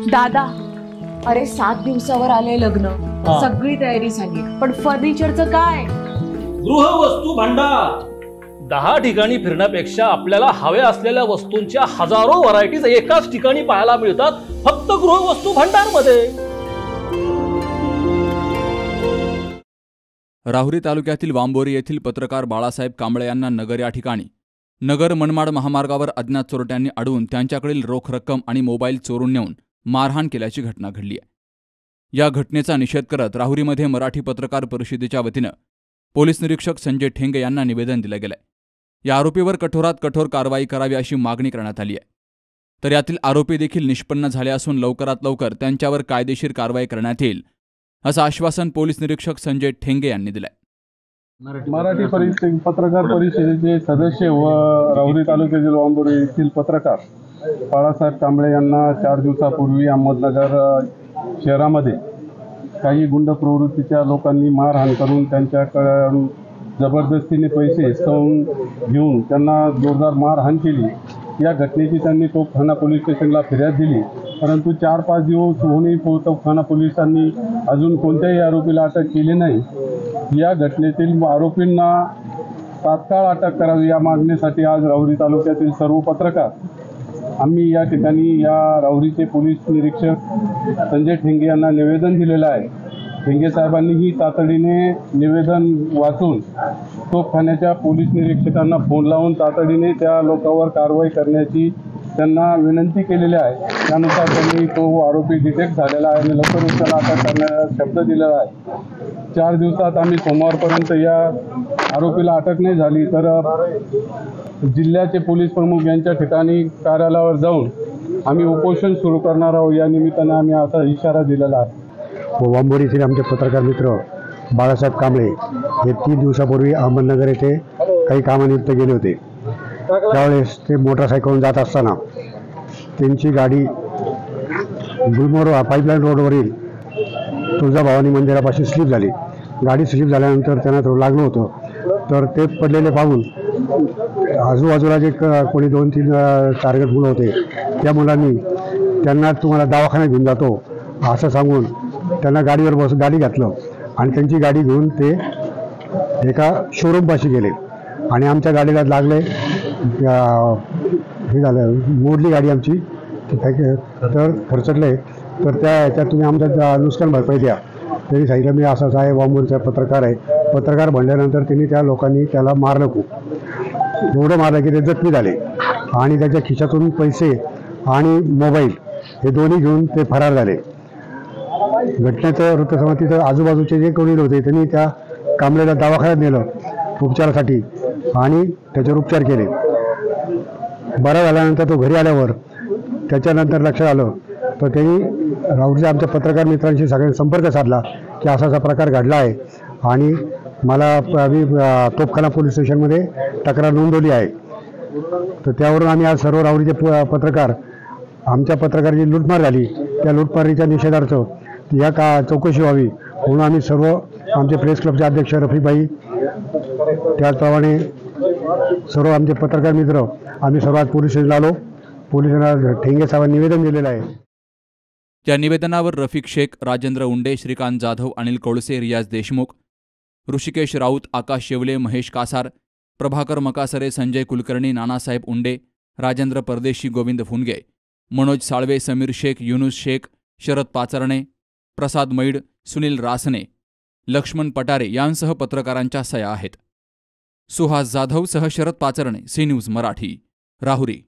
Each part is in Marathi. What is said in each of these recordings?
दादा, अरे 7 दिवसावर आले लग्न, सगळी तयारी झाली, पण फर्निचरचं काय? गृहवस्तू भांडार 10 ठिकाणी फिरण्यापेक्षा आपल्याला हव्या असलेल्या वस्तूंच्या हजारो व्हरायटीज एकाच ठिकाणी पाहायला मिळतात, फक्त गृहवस्तू भांडार मध्ये। राहुरी तालुक्यातील वांबोरी येथील पत्रकार बाळासाहेब कांबळे यांना नगर या ठिकाणी नगर मनमाड महामार्गावर अज्ञात चोरट्यांनी अडवून त्यांच्याकडील रोख रक्कम आणि मोबाईल चोरून नेऊन मारहाण केल्याची घटना घडली आहे। या घटनेचा निषेध करत राहुरीमध्ये मराठी पत्रकार परिषदेच्या वतीनं पोलीस निरीक्षक संजय ठेंगे यांना निवेदन दिलं गेलंय। या आरोपीवर कठोरात कठोर कारवाई करावी अशी मागणी करण्यात आली आहे। तर यातील आरोपी देखील निष्पन्न झाले असून लवकरात लवकर त्यांच्यावर कायदेशीर कारवाई करण्यात येईल असं आश्वासन पोलीस निरीक्षक संजय ठेंगे यांनी दिलंय। मराठी पत्रकार परिषदेचे सदस्य व राहुरी तालुक्यातील वांबोरी येथील पत्रकार बाळासाहेब कांबळे यांना 4 दिवसापूर्वी अहमदनगर शहरामध्ये काही गुंड प्रवृत्तीच्या लोकांनी मारहाण करून त्यांच्याकडून जबरदस्तीने पैसे हिसकावून घेऊन त्यांना जोरदार मारहाण केली। या घटनेची त्यांनी तोफखाना पोलीस स्टेशनला फिर्याद दिली, परंतु 4-5 दिवस होऊनही तोफखाना पोलिसांनी अजून कोणत्याही आरोपीला अटक केली नाही। या घटनेतील आरोपींना तात्काळ अटक करावी या मागणीसाठी आज राहुरी तालुक्यातील सर्व पत्रकार आम्ही या ठिकाणी या राहुरीचे पोलीस निरीक्षक संजय ठेंगे यांना निवेदन दिलेलं आहे। ठेंगे साहेबांनीही तातडीने निवेदन वाचून तोफखान्याच्या पोलीस निरीक्षकांना फोन लावून तातडीने त्या लोकांवर कारवाई करण्याची त्यांना विनंती केलेली आहे। त्यानुसार त्यांनी तो आरोपी डिटेक्ट झालेला आहे आणि लवकरच त्याला अटक करण्याचा शब्द दिलेला आहे। 4 दिवसात आम्ही सोमवारपर्यंत या आरोपीला अटक नाही झाली तर जिल्ह्याचे पोलीस प्रमुख यांच्या ठिकाणी कार्यालयावर जाऊन आम्ही उपोषण सुरू करणार आहोत। या निमित्ताने आम्ही असा इशारा दिलेला आहे। वांबोरीतील आमचे पत्रकार मित्र बाळासाहेब कांबळे हे 3 दिवसापूर्वी अहमदनगर येथे काही कामानिमित्त गेले होते। त्यावेळेस ते मोटरसायकलवरून जात असताना त्यांची गाडी गुलमोड पाईपलाईन रोडवरील तुळजाभवानी मंदिरापाशी स्लिप झाली। गाडी स्लिप झाल्यानंतर त्यांना थोडं लागलं होतं, तर ते पडलेले पाहून आजूबाजूला जे कोणी 2-3 टार्गेट मुलं होते त्या मुलांनी त्यांना तुम्हाला दवाखान्यात घेऊन जातो असं सांगून त्यांना गाडीवर गाडी घातलं आणि त्यांची गाडी घेऊन ते एका शोरूमपाशी गेले आणि आमच्या गाडीला लागले। हे झालं, मोडली गाडी आमची, तर खर्चटले। तर त्याच्यात तुम्ही आमच्या नुकसान भरपाई द्या। त्यांनी सांगितलं मी असाच आहे, वांबोरीचा पत्रकार आहे। पत्रकार म्हणल्यानंतर त्यांनी त्या लोकांनी त्याला मारलं, खूप एवढं मारलं की ते जखमी झाले आणि त्याच्या खिशातून पैसे आणि मोबाईल हे दोन्ही घेऊन ते फरार झाले। घटनेचं वृत्तसमज तिथं आजूबाजूचे जे कोणी होते त्यांनी त्या कांबळेला दवाखान्यात नेलं उपचारासाठी आणि त्याच्यावर उपचार केले। बरा झाल्यानंतर तो घरी आल्यावर त्याच्यानंतर लक्षात आलं तर त्यांनी राहुरीच्या आमच्या पत्रकार मित्रांशी सगळ्यांनी संपर्क साधला की असा असा प्रकार घडला आहे आणि मला आम्ही तोफखाना पोलीस स्टेशनमध्ये तक्रार नोंदवली आहे। तर त्यावरून आम्ही आज सर्व राहुरीचे पत्रकार आमच्या पत्रकाराची लूटमार झाली त्या लूटमारीच्या निषेधार्थ या चौकशी व्हावी म्हणून आम्ही सर्व आमचे प्रेस क्लबचे अध्यक्ष रफीभाई त्याचप्रमाणे सर्व आमचे पत्रकार मित्र आम्ही सर्वात पोलीस स्टेशनला आलो। पोलिसांना ठेंगे साहेबांनी निवेदन दिलेलं आहे। त्या निवेदनावर रफिक शेख, राजेंद्र उंडे, श्रीकांत जाधव, अनिल कोळसे, रियाज देशमुख, ऋषिकेश राऊत, आकाश शेवले, महेश कासार, प्रभाकर मकासरे, संजय कुलकर्णी, नानासाहेब उंडे, राजेंद्र परदेशी, गोविंद फुनगे, मनोज साळवे, समीर शेख, युनुस शेख, शरद पाचरणे, प्रसाद मैड, सुनील रासने, लक्ष्मण पटारे यांसह पत्रकारांच्या सह्या आहेत। सुहास जाधव सह Sharad Pacharne, C news Marathi, Rahuri.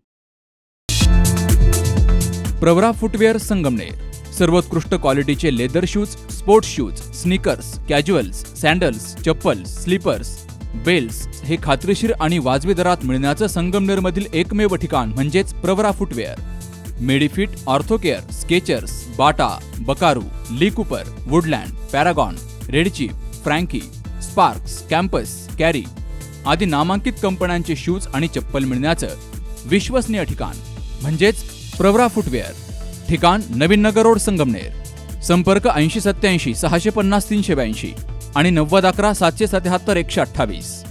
Pravara footwear Sangamner सर्वोत्कृष्ट क्वालिटीचे leather shoes, sports shoes, sneakers, casuals, sandals, chappals, slippers, belts हे खात्रीशीर आणि वाजवी दरात मिळण्याचं संगमनेरमधील एकमेव ठिकाण म्हणजेच Pravara footwear. Medifit, Orthocare, Skechers, Bata, Buckaroo, Lee Cooper, Woodland, Paragon, Red Chief, Franky, Sparx, Campus, कॅरी आदी नामांकित कंपन्यांचे शूज आणि चप्पल मिळण्याचं विश्वसनीय ठिकाण म्हणजेच प्रवरा फुटवेअर। ठिकाण नवीन नगर रोड, संगमनेर। संपर्क 8087 650 382 आणि 9011 777 128।